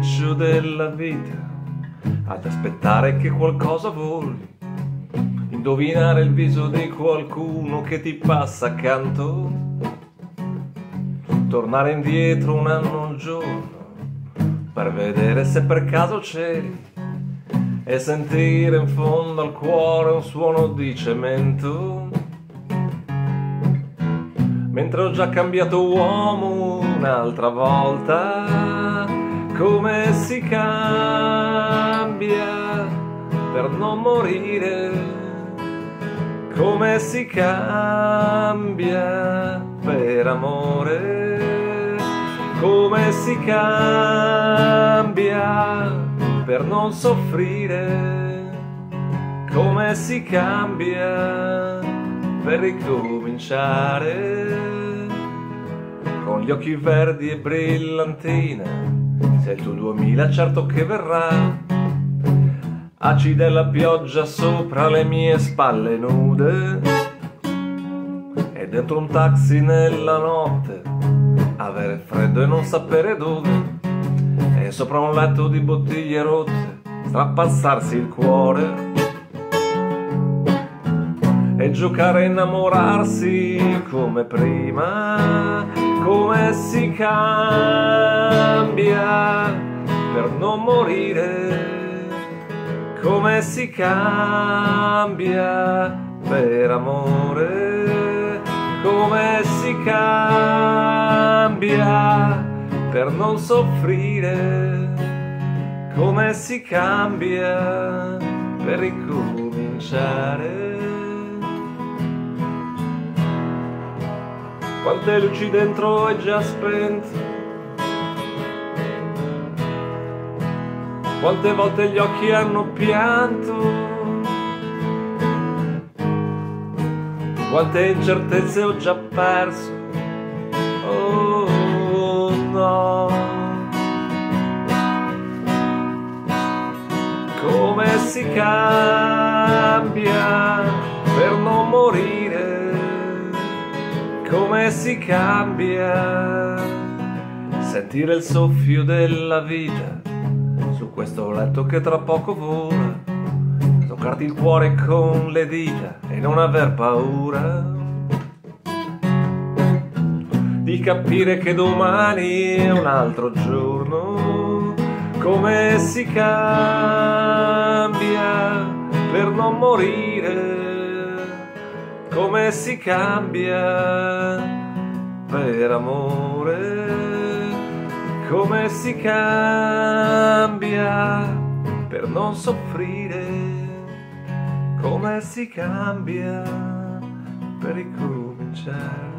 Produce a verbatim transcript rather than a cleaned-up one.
capriccio della vita, ad aspettare che qualcosa voli, indovinare il viso di qualcuno che ti passa accanto, tornare indietro un anno al giorno per vedere se per caso c'eri e sentire in fondo al cuore un suono di cemento. Mentre ho già cambiato uomo un'altra volta, come si cambia per non morire, come si cambia per amore, come si cambia per non soffrire, come si cambia per ricominciare. Con gli occhi verdi e brillantina, se il tuo duemila certo che verrà. Acida la pioggia sopra le mie spalle nude, e dentro un taxi nella notte avere freddo e non sapere dove, e sopra un letto di bottiglie rotte strapazzarsi il cuore e giocare a innamorarsi come prima. Come si cambia per non morire, come si cambia per amore, come si cambia per non soffrire, come si cambia per ricominciare. Quante luci dentro è già spento, quante volte gli occhi hanno pianto, quante incertezze ho già perso, oh no. Come si cambia per non morire, come si cambia sentire il soffio della vita su questo letto che tra poco vola, toccarti il cuore con le dita e non aver paura di capire che domani è un altro giorno. Come si cambia per non morire, come si cambia per amore, come si cambia per non soffrire, come si cambia per ricominciare.